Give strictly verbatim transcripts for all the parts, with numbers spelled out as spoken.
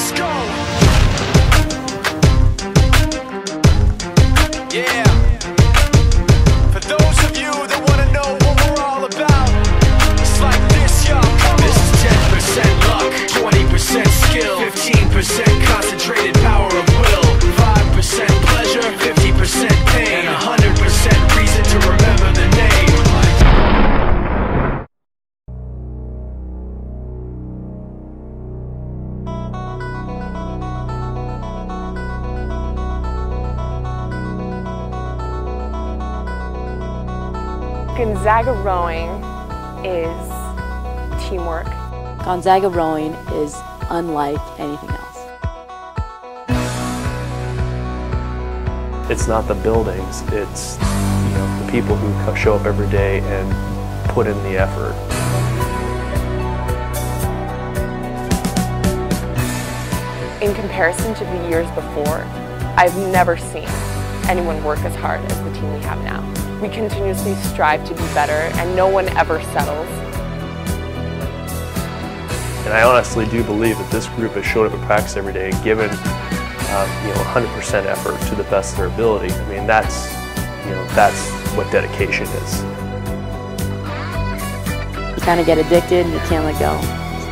Let's go. Yeah. For those of you that want to know what we're all about, it's like this, y'all. This is ten percent luck, twenty percent skill, fifteen percent concentrated power of will, five percent pleasure, fifty percent pain, and one hundred percent reason to remember the name. Gonzaga Rowing is teamwork. Gonzaga Rowing is unlike anything else. It's not the buildings, it's you know the people who show up every day and put in the effort. In comparison to the years before, I've never seen anyone work as hard as the team we have now. We continuously strive to be better, and no one ever settles. And I honestly do believe that this group has showed up at practice every day and given um, you know one hundred percent effort to the best of their ability. I mean, that's you know that's what dedication is. You kind of get addicted and you can't let go.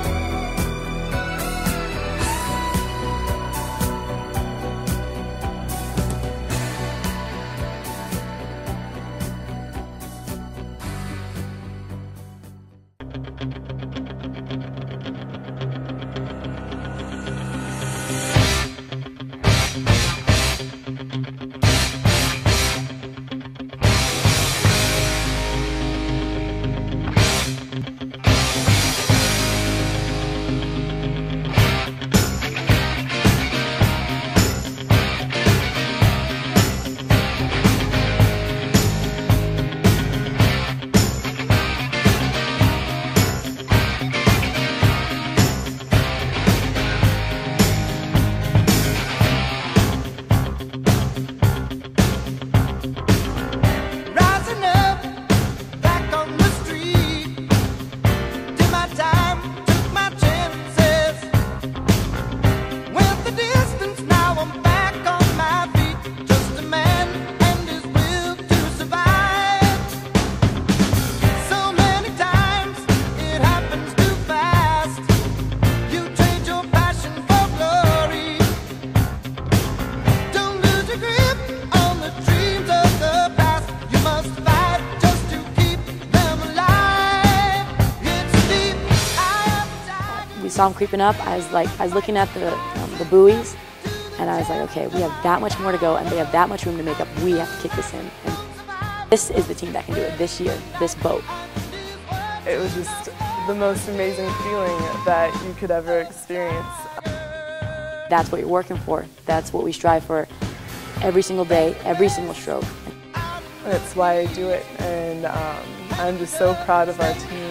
We saw them creeping up. I was like, I was looking at the, um, the buoys, and I was like, okay, we have that much more to go, and they have that much room to make up. We have to kick this in. And this is the team that can do it this year, this boat. It was just the most amazing feeling that you could ever experience. That's what you're working for. That's what we strive for every single day, every single stroke. That's why I do it, and um, I'm just so proud of our team.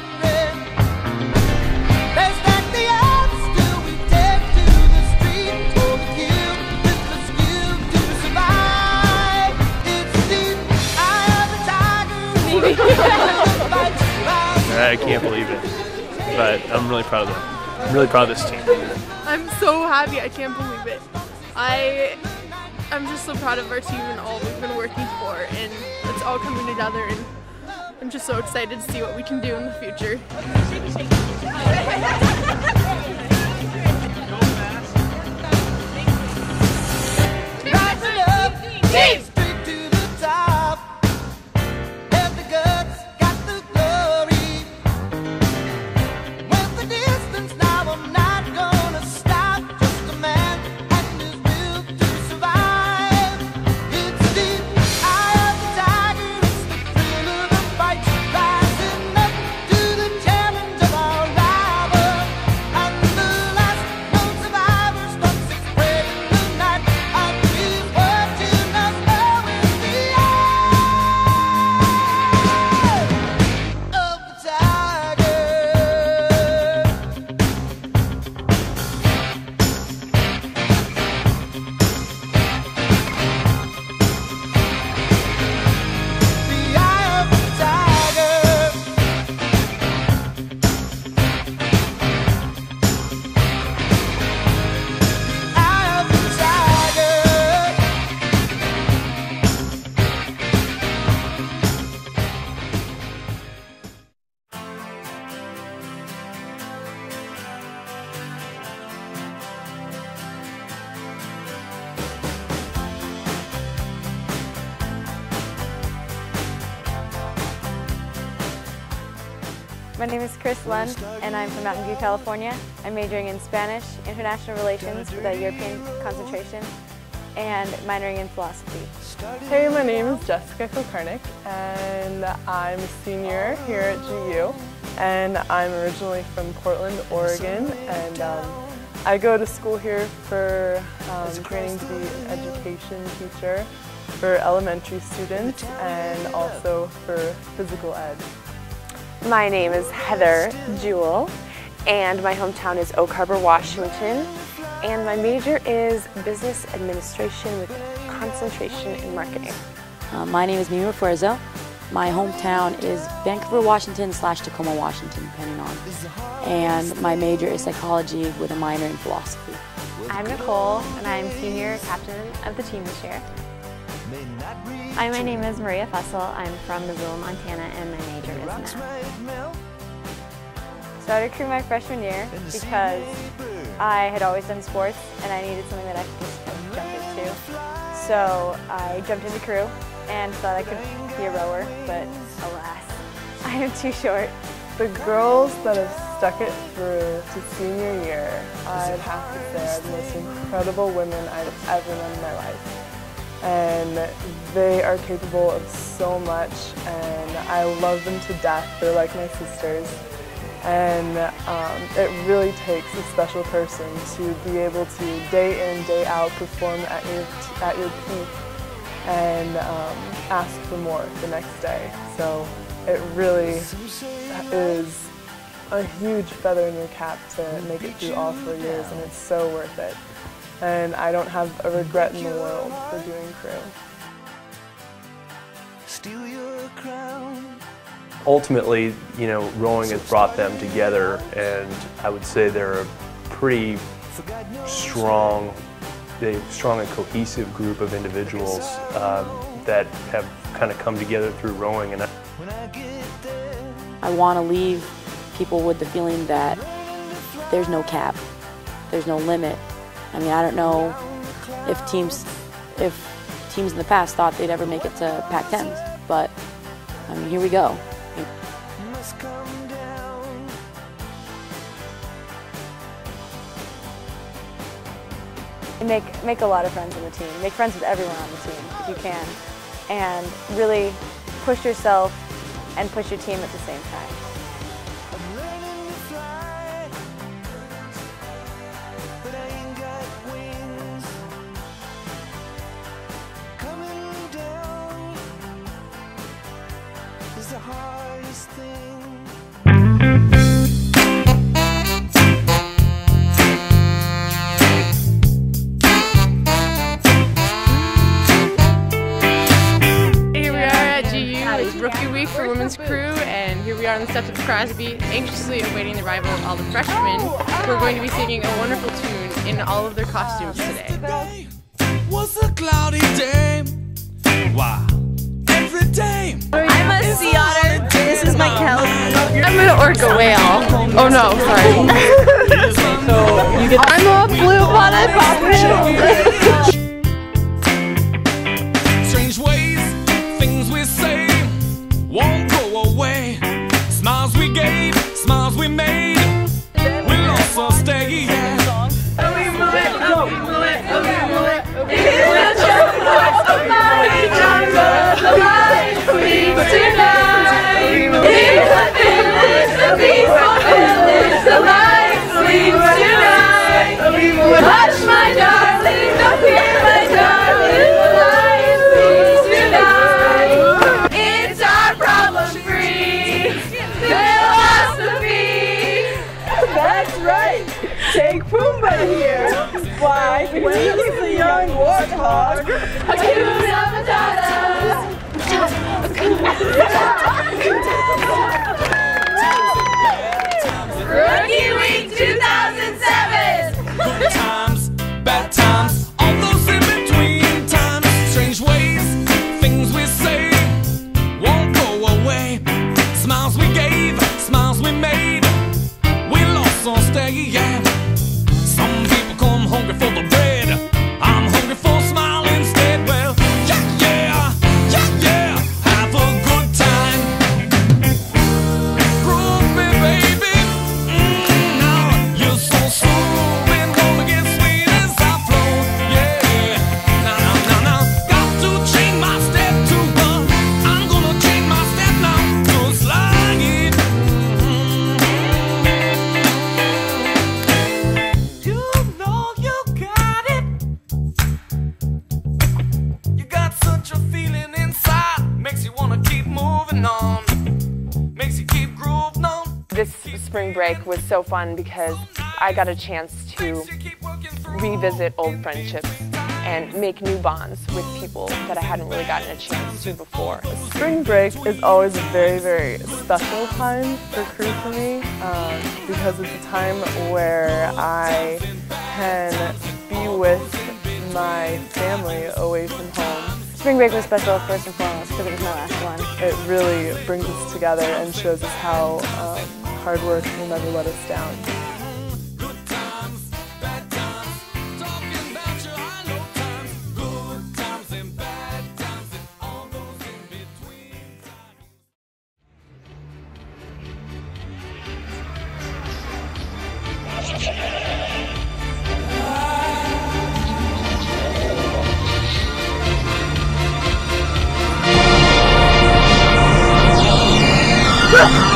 I can't believe it, but I'm really proud of them. I'm really proud of this team. I'm so happy, I can't believe it. I, I'm just so proud of our team and all we've been working for, and it's all coming together, and I'm just so excited to see what we can do in the future. Team! Under My name is Chris Lund, and I'm from Mountain View, California. I'm majoring in Spanish, International Relations with a European concentration, and minoring in philosophy. Hey, my name is Jessica Kilkarnick, and I'm a senior here at G U. And I'm originally from Portland, Oregon, and um, I go to school here for um, training to be an education teacher for elementary students and also for physical ed. My name is Heather Jewell, and my hometown is Oak Harbor, Washington, and my major is business administration with concentration in marketing. Uh, my name is Mimi Refuerzo. My hometown is Vancouver, Washington slash Tacoma, Washington, depending on. And my major is psychology with a minor in philosophy. I'm Nicole, and I'm senior captain of the team this year. Hi, my name is Maria Fussell. I'm from Missoula, Montana, and my major is math. Started crew my freshman year because I had always done sports and I needed something that I could just kind of jump into. So I jumped into crew and thought I could be a rower, but alas, I am too short. The girls that have stuck it through to senior year, I'd have to say are the most incredible women I've ever known in my life. And they are capable of so much, and I love them to death. They're like my sisters. And um, it really takes a special person to be able to day in, day out perform at your, at your peak and um, ask for more the next day. So it really is a huge feather in your cap to make it through all four years, and it's so worth it. And I don't have a regret in the world for doing crew. Steal your crown. Ultimately, you know, rowing has brought them together, and I would say they're a pretty strong, a strong and cohesive group of individuals um, that have kind of come together through rowing. And I want to leave people with the feeling that there's no cap, there's no limit. I mean, I don't know if teams, if teams in the past thought they'd ever make it to Pac tens, but I mean, here we go. Make, make a lot of friends on the team. Make friends with everyone on the team if you can. And really push yourself and push your team at the same time. The hardest thing. Here we are at G U. It's rookie week for women's crew, and here we are on the steps of Crosby, anxiously awaiting the arrival of all the freshmen who are going to be singing a wonderful tune in all of their costumes today. Yesterday was a cloudy day. Wow. Every day. I'm a sea otter. This is my kelp. I'm an orca whale. Oh no, sorry. So you get I'm a blue-blooded puppet. Strange ways, things we say won't go away. Smiles we gave, smiles we made, we'll also stay. Hush, my darling, don't fear, my darling, the light sleeps tonight. It's our problem-free philosophy. That's right! Take Pumbaa here! Why, when he was a young warthog, Hakuna Matata. Rookie Week two thousand seven. Good times, bad times, all those in between times. Strange ways, things we say won't go away. Smiles we gave, smiles we made, we'll also stay, yeah. Some people come hungry for the bread, I'm hungry for a smile instead. Well, break was so fun because I got a chance to revisit old friendships and make new bonds with people that I hadn't really gotten a chance to before. Spring break is always a very, very special time for crew for me um, because it's a time where I can be with my family away from home. Spring break was special first and foremost because it was my last one. It really brings us together and shows us how um, hard work will never let us down. Ah!